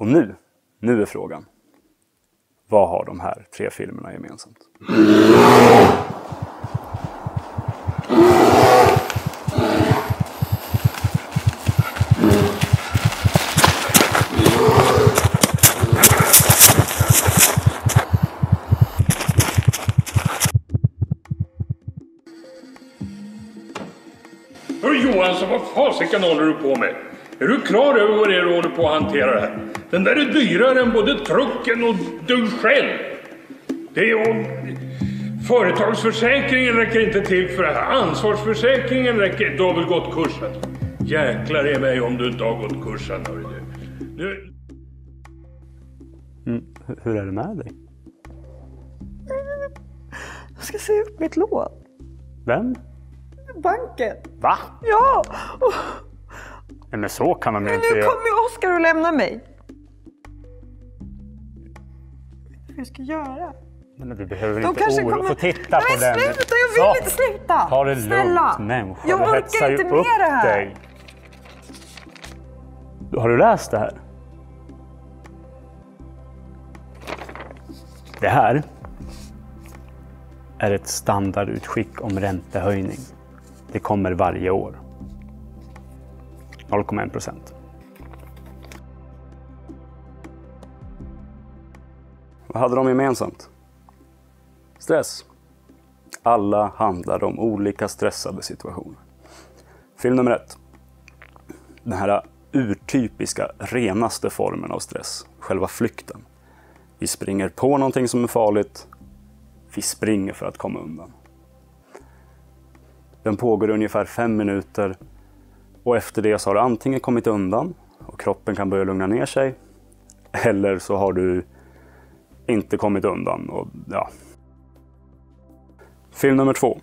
Och nu är frågan. Vad har de här 3 filmerna gemensamt? Hör Johansson, vad fasiken håller du på med? Är du klar över vad det är du håller på att hantera här? Den där är dyrare än både trucken och du själv. Det är ju... Företagsförsäkringen räcker inte till för det här. Ansvarsförsäkringen räcker... Du har väl gått kursen? Jäklar i mig om du inte har gått kursen, hör du. Hur är det med dig? Jag ska se upp mitt lån. Vem? Banken. Va? Ja! Nej, men så kan man Men inte nu göra. kommer ju Oskar och lämna mig. Hur ska jag göra? Men du behöver De inte kanske oro. kommer... Få titta på den. Nej, sluta! Jag vill inte sluta! Ta det Snälla. lugnt, människa. Jag Det orkar hetsar ju inte med upp det här. dig. Har du läst det här? Det här är ett standardutskick om räntehöjning. Det kommer varje år. 0,1%. Vad hade de gemensamt? Stress. Alla handlar om olika stressade situationer. Film nummer 1. Den här urtypiska, renaste formen av stress. Själva flykten. Vi springer på någonting som är farligt. Vi springer för att komma undan. Den pågår ungefär 5 minuter. Och efter det så har du antingen kommit undan och kroppen kan börja lugna ner sig. Eller så har du inte kommit undan. Och, ja. Film nummer 2.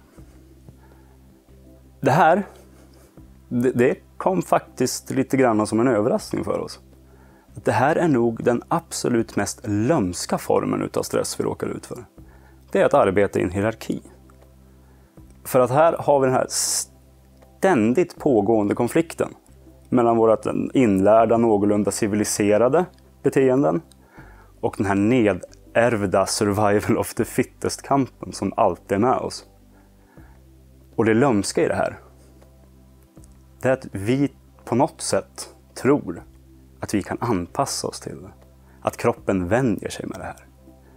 Det här, det kom faktiskt lite grann som en överraskning för oss. Det här är nog den absolut mest lömska formen utav stress vi råkar ut för. Det är att arbeta i en hierarki. För att här har vi den här ständigt pågående konflikten mellan vårt inlärda, någorlunda civiliserade beteenden och den här nedärvda survival of the fittest-kampen som alltid är med oss. Och det lömska i det här, det är att vi på något sätt tror att vi kan anpassa oss till det. Att kroppen vänjer sig med det här.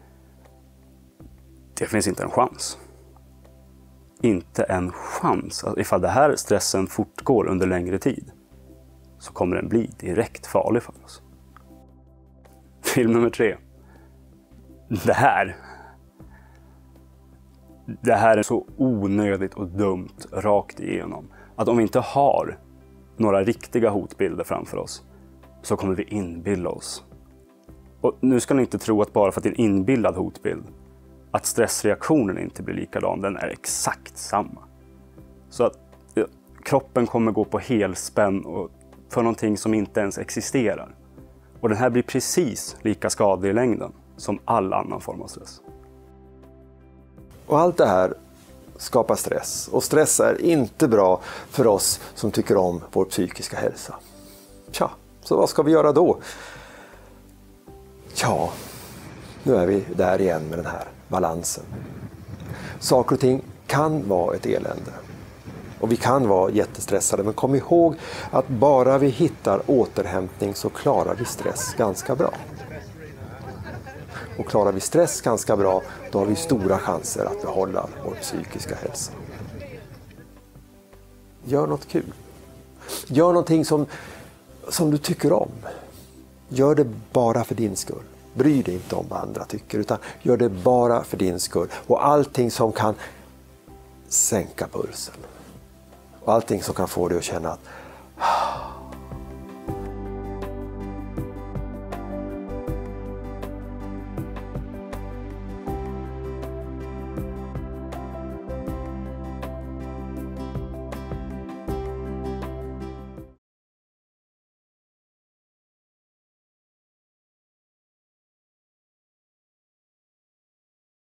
Det finns inte en chans. Inte en chans. Ifall det här stressen fortgår under längre tid så kommer den bli direkt farlig för oss. Film nummer 3. Det här är så onödigt och dumt rakt igenom. Att om vi inte har några riktiga hotbilder framför oss så kommer vi inbilla oss. Och nu ska ni inte tro att bara för att det är en inbillad hotbild att stressreaktionen inte blir likadan. Den är exakt samma. Så att kroppen kommer gå på helspänn och för någonting som inte ens existerar. Och den här blir precis lika skadlig i längden som all annan form av stress. Och allt det här skapar stress. Och stress är inte bra för oss som tycker om vår psykiska hälsa. Tja, så vad ska vi göra då? Ja, nu är vi där igen med den här balansen. Saker och ting kan vara ett elände. Och vi kan vara jättestressade, men kom ihåg att bara vi hittar återhämtning så klarar vi stress ganska bra. Och klarar vi stress ganska bra, då har vi stora chanser att behålla vår psykiska hälsa. Gör något kul. Gör någonting som du tycker om. Gör det bara för din skull. Bry dig inte om vad andra tycker, utan gör det bara för din skull. Och allting som kan sänka pulsen. Och allting som kan få dig att känna att